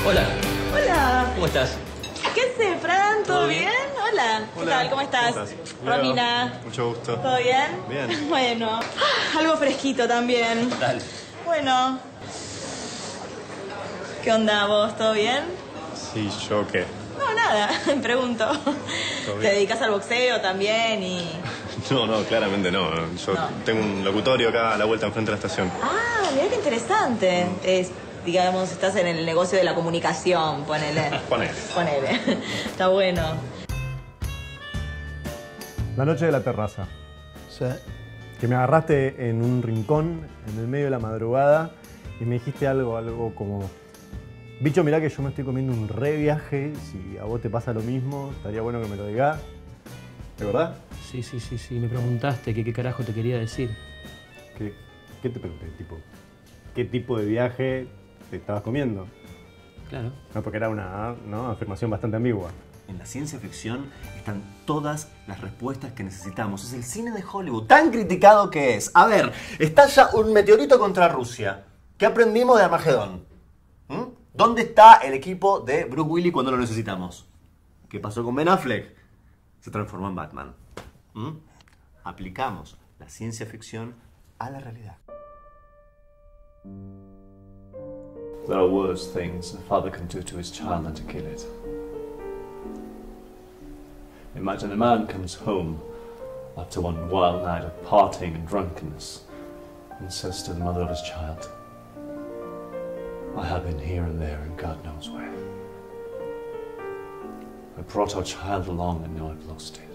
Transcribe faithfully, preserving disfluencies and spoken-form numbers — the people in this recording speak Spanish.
Hola. Hola. ¿Cómo estás? ¿Qué haces, Fran? ¿Todo, ¿Todo bien? bien? Hola. ¿Qué Hola. tal? ¿Cómo estás? ¿Cómo estás? Romina. Mucho gusto. ¿Todo bien? Bien. Bueno. Ah, algo fresquito también. Dale. Bueno. ¿Qué onda vos? ¿Todo bien? Sí, ¿yo qué? No, nada. Pregunto. ¿Todo ¿Te bien? dedicas al boxeo también y...? No, no, claramente no. Yo No. tengo un locutorio acá a la vuelta enfrente de la estación. Ah, mirá qué interesante. Es, digamos, estás en el negocio de la comunicación, ponele. Ponele. Ponele. Está bueno. La noche de la terraza. Sí. Que me agarraste en un rincón, en el medio de la madrugada, y me dijiste algo, algo como... Bicho, mirá que yo me estoy comiendo un re viaje, si a vos te pasa lo mismo, estaría bueno que me lo digas. ¿De verdad? Sí, sí, sí, sí. Me preguntaste que qué carajo te quería decir. ¿Qué, qué te pregunté? Tipo, ¿qué tipo de viaje te estabas comiendo? Claro. No, porque era una, ¿no?, afirmación bastante ambigua. En la ciencia ficción están todas las respuestas que necesitamos. Es el cine de Hollywood, tan criticado que es. A ver, estalla un meteorito contra Rusia. ¿Qué aprendimos de Armagedón? ¿Mm? ¿Dónde está el equipo de Bruce Willis cuando lo necesitamos? ¿Qué pasó con Ben Affleck? Se transformó en Batman. ¿Mm? Aplicamos la ciencia ficción a la realidad. There are worse things a father can do to his child than to kill it. Imagine a man comes home after one wild night of partying and drunkenness and says to the mother of his child, I have been here and there and God knows where. I brought our child along and now I've lost it.